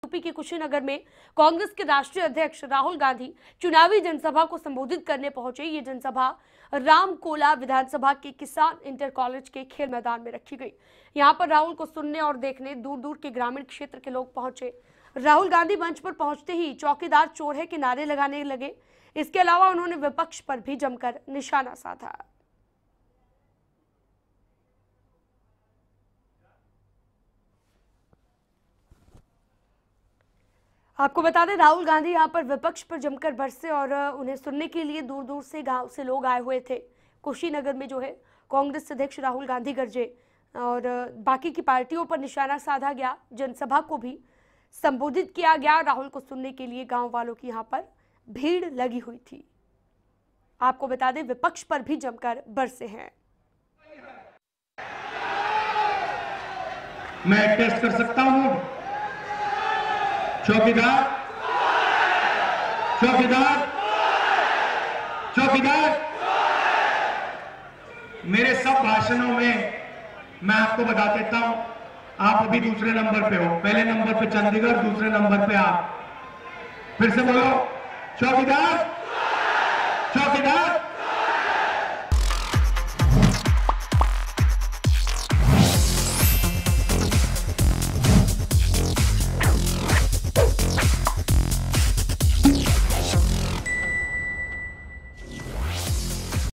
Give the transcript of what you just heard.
UP के कुशीनगर में कांग्रेस के राष्ट्रीय अध्यक्ष राहुल गांधी चुनावी जनसभा को संबोधित करने पहुंचे। ये जनसभा रामकोला विधानसभा के किसान इंटर कॉलेज के खेल मैदान में रखी गई। यहां पर राहुल को सुनने और देखने दूर दूर के ग्रामीण क्षेत्र के लोग पहुंचे। राहुल गांधी मंच पर पहुंचते ही चौकीदार चोर है के नारे लगाने लगे। इसके अलावा उन्होंने विपक्ष पर भी जमकर निशाना साधा। आपको बता दें, राहुल गांधी यहां पर विपक्ष पर जमकर बरसे और उन्हें सुनने के लिए दूर दूर से गांव से लोग आए हुए थे। कुशीनगर में जो है कांग्रेस अध्यक्ष राहुल गांधी गरजे और बाकी की पार्टियों पर निशाना साधा गया। जनसभा को भी संबोधित किया गया। राहुल को सुनने के लिए गांव वालों की यहां पर भीड़ लगी हुई थी। आपको बता दें, विपक्ष पर भी जमकर बरसे हैं। मैं टेस्ट कर सकता हूं? चौकीदार, चौकीदार, चौकीदार। मेरे सब भाषणों में मैं आपको बता देता हूं, आप अभी दूसरे नंबर पे हो। पहले नंबर पे चंडीगढ़, दूसरे नंबर पे आप। फिर से बोलो, चौकीदार, चौकीदार।